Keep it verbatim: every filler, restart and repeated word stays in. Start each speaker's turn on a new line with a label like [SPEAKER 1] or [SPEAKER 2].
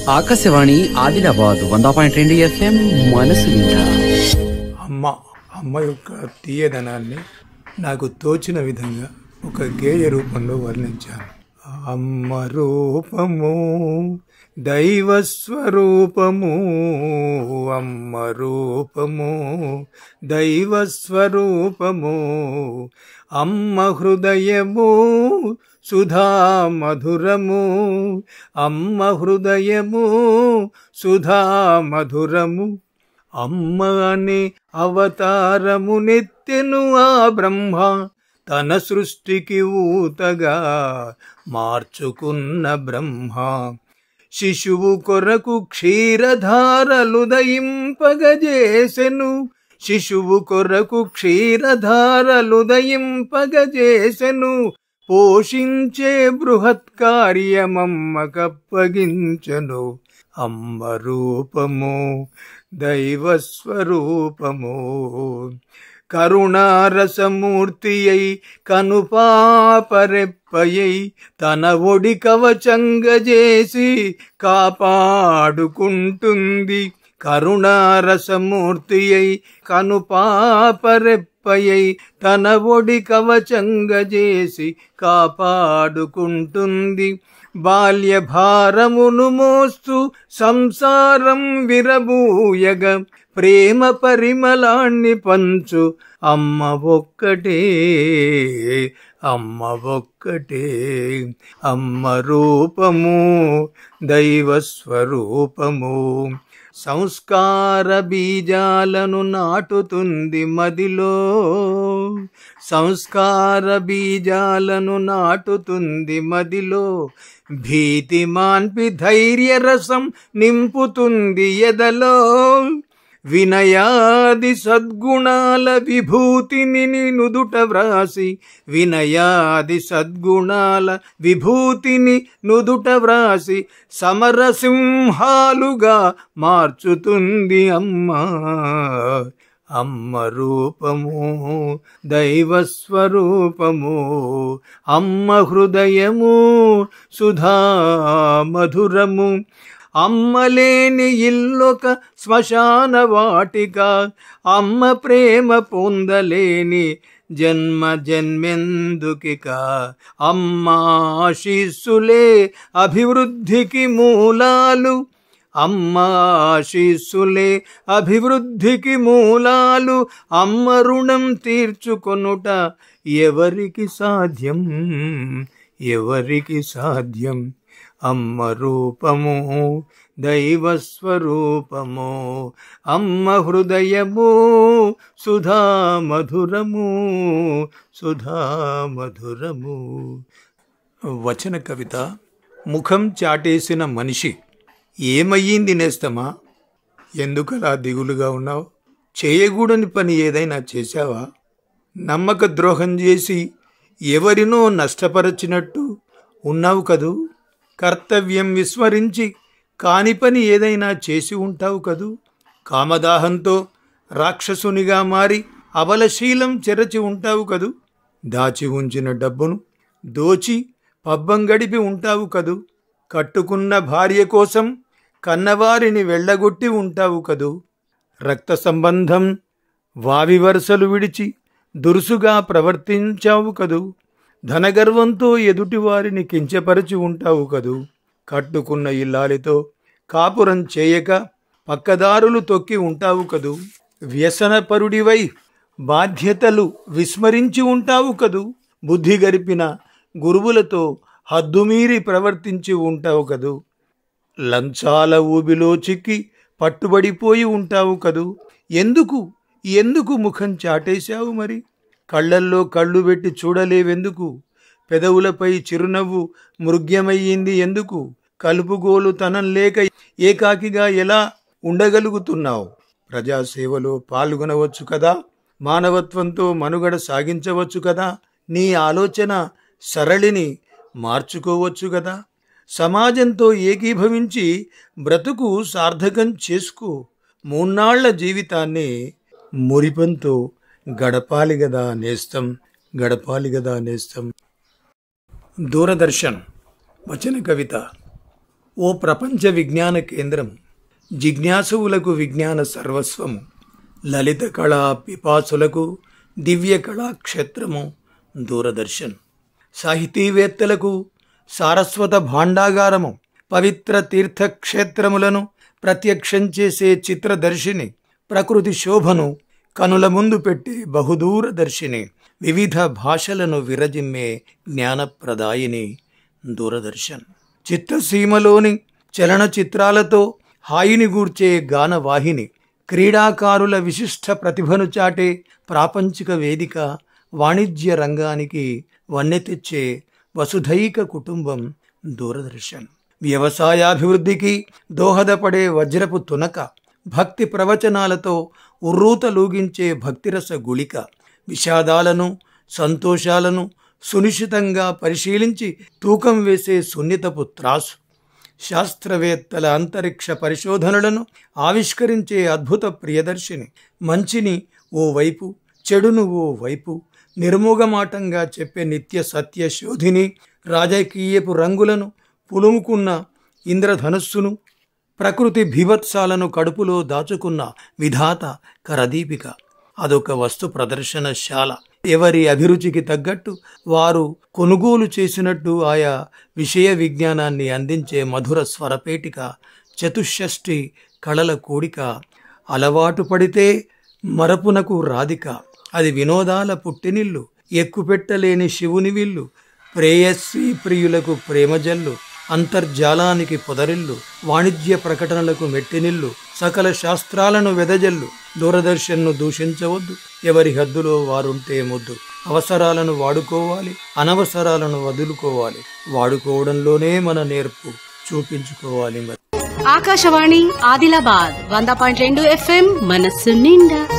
[SPEAKER 1] ఆకాశవాణి ఆదిలాబాద్ వంద పాయింట్ రెండు ఎఫ్ఎం మనసు నిండా.
[SPEAKER 2] అమ్మ అమ్మ యొక్క తీయదనాన్ని నాకు తోచిన విధంగా ఒక గేయ రూపంలో వర్ణించాను. అమ్మ రూపము దైవస్వరూపము, అమ్మ రూపము దైవస్వరూపము, అమ్మ హృదయము సుధా మధురము, అమ్మ హృదయము సుధా మధురము. అమ్మ అనే అవతారము నెత్తెను ఆ బ్రహ్మ, తన సృష్టికి ఊతగా మార్చుకున్న బ్రహ్మ. శిశువు కొరకు క్షీరధారలుదయింపగజేసెను, శిశువు కొరకు క్షీరధారలుదయింపగజేసెను. పోషించే బృహత్ కార్యమమ్మకప్పగించెను. అమ్మ రూపము దైవస్వరూపము, కరుణారసమూర్తి అయి కనుపాపరెప్పయై తన ఒడి కవచంగజేసి కాపాడుకుంటుంది. కరుణారసమూర్తి అయి కనుపాపరెప్పయై తన ఒడి కవచంగజేసి కాపాడుకుంటుంది. బాల్య భారమును మోస్తూ సంసారం విరబూయగ ప్రేమ పరిమళాన్ని పంచు అమ్మ ఒక్కటే, అమ్మ ఒక్కటే. అమ్మ రూపము దైవస్వరూపము, సంస్కార బీజాలను నాటుతుంది మదిలో, సంస్కార బీజాలను నాటుతుంది మదిలో. భీతి మాన్పి ధైర్య రసం నింపుతుంది ఎదలో. వినయాది సద్గుణాల విభూతిని నుదుట వ్రాసి, వినయాది సద్గుణాల విభూతిని నుదుట వ్రాసి సమరసింహాలుగా మార్చుతుంది అమ్మ. అమ్మ రూపము దైవస్వరూపము, అమ్మ హృదయము సుధా మధురము. అమ్మలేని ఇల్లొక శ్మశాన వాటిక, అమ్మ ప్రేమ పొందలేని జన్మ జన్మెందుకిక. అమ్మ ఆశీస్సులే అభివృద్ధికి మూలాలు, అమ్మ ఆశీస్సులే అభివృద్ధికి మూలాలు. అమ్మ రుణం తీర్చుకొనుట ఎవరికి సాధ్యం, ఎవరికి సాధ్యం. అమ్మ రూపము దైవస్వరూపము, అమ్మ హృదయము సుధా మధురము, సుధా మధురము. వచన కవిత. ముఖం చాటేసిన మనిషి. ఏమయ్యింది నేస్తమా, ఎందుకలా దిగులుగా ఉన్నావు? చేయకూడని పని ఏదైనా చేశావా? నమ్మక ద్రోహం చేసి ఎవరినో నష్టపరచినట్టు ఉన్నావు కదూ. కర్తవ్యం విస్మరించి కాని పని ఏదైనా చేసి ఉంటావు కదూ. కామదాహంతో రాక్షసునిగా మారి అవలశీలం చెరచి ఉంటావు కదూ. దాచి ఉంచిన డబ్బును దోచి పబ్బం గడిపి ఉంటావు కదూ. కట్టుకున్న భార్య కోసం కన్నవారిని వెళ్ళగొట్టి ఉంటావు కదూ. రక్త సంబంధం వావి వరుసలు విడిచి దురుసుగా ప్రవర్తించావు కదూ. ధనగర్వంతో ఎదుటివారిని కించపరచి ఉంటావు కదూ. కట్టుకున్న ఇల్లాలితో కాపురం చేయక పక్కదారులు తొక్కి ఉంటావు కదూ. వ్యసనపరుడివై బాధ్యతలు విస్మరించి ఉంటావు కదూ. బుద్ధి గరిపిన గురువులతో హద్దుమీరి ప్రవర్తించి ఉంటావు కదూ. లంచాల ఊబిలో చిక్కి పట్టుబడిపోయి ఉంటావు కదూ. ఎందుకు ఎందుకు ముఖం చాటేశావు మరి? కళ్ళల్లో కళ్ళు పెట్టి చూడలేవెందుకు? పెదవులపై చిరునవ్వు మృగ్యమయ్యింది ఎందుకు? కలుపుగోలు తనం లేక ఏకాకిగా ఎలా ఉండగలుగుతున్నావు? ప్రజాసేవలో పాల్గొనవచ్చు కదా, మానవత్వంతో మనుగడ సాగించవచ్చు కదా. నీ ఆలోచన సరళిని మార్చుకోవచ్చు కదా. సమాజంతో ఏకీభవించి బ్రతుకు సార్థకం చేసుకో. మూన్నాళ్ల జీవితాన్ని మురిపంతో గడపాలి గదా నేస్తం, గడపాలి గదా నేస్తం. దూరదర్శన్. వచన కవిత. ఓ ప్రపంచ విజ్ఞాన కేంద్రం, జిజ్ఞాసువులకు విజ్ఞాన సర్వస్వము, లలిత కళా పిపాసులకు దివ్య కళాక్షేత్రము దూరదర్శన్, సాహితీవేత్తలకు సారస్వత భాండాగారము, పవిత్ర తీర్థక్షేత్రములను ప్రత్యక్షం చేసే చిత్రదర్శిని, ప్రకృతి శోభను కనుల ముందు పెట్టి బహుదూరదర్శిని, వివిధ భాషలను విరజిమ్మే జ్ఞానప్రదాయిని దూరదర్శన్. చిత్రసీమలోని చలనచిత్రాలతో హాయిని గూర్చే గానవాహిని, క్రీడాకారుల విశిష్ట ప్రతిభను చాటే ప్రాపంచిక వేదిక, వాణిజ్య రంగానికి వన్నె తెచ్చే వసుధైక కుటుంబం దూరదర్శన్. వ్యవసాయాభివృద్ధికి దోహదపడే వజ్రపు తునక, భక్తి ప్రవచనాలతో ఉర్రూతలూగించే భక్తిరస గుళిక, విషాదాలను సంతోషాలను సునిశ్చితంగా పరిశీలించి తూకం వేసే సున్నితపు త్రాసు, శాస్త్రవేత్తల అంతరిక్ష పరిశోధనలను ఆవిష్కరించే అద్భుత ప్రియదర్శిని, మంచిని ఓ వైపు చెడును ఓ వైపు నిర్మోగమాటంగా చెప్పే నిత్య సత్య శోధిని, రాజకీయపు రంగులను పులుముకున్న ఇంద్రధనుస్సును, ప్రకృతి భీభత్సాలను కడుపులో దాచుకున్న విధాత కరదీపిక. అదొక వస్తు ప్రదర్శనశాల. ఎవరి అభిరుచికి తగ్గట్టు వారు కొనుగోలు చేసినట్టు ఆయా విషయ విజ్ఞానాన్ని అందించే మధుర స్వరపేటిక, చతుషష్ఠి కళల కూడిక. అలవాటు పడితే మరపునకు రాధిక, అది వినోదాల పుట్టినిల్లు, ఎక్కుపెట్టలేని శివుని విల్లు, ప్రేయస్సీ ప్రియులకు ప్రేమజల్లు, అంతర్జాలానికి పొదరిల్లు, వాణిజ్య ప్రకటనలకు మెట్టినిల్లు, సకల శాస్త్రాలను వెదజల్లు. దూరదర్శన్ను దూషించవద్దు, ఎవరి హద్దులో వారుంటే ముద్దు. అవసరాలను వాడుకోవాలి, అనవసరాలను వదులుకోవాలి, వాడుకోవడంలోనే మన నేర్పు చూపించుకోవాలి. మరి
[SPEAKER 3] ఆకాశవాణి ఆదిలాబాద్ వంద పాయింట్ రెండు ఎఫ్ఎం మనస్సు నిండా.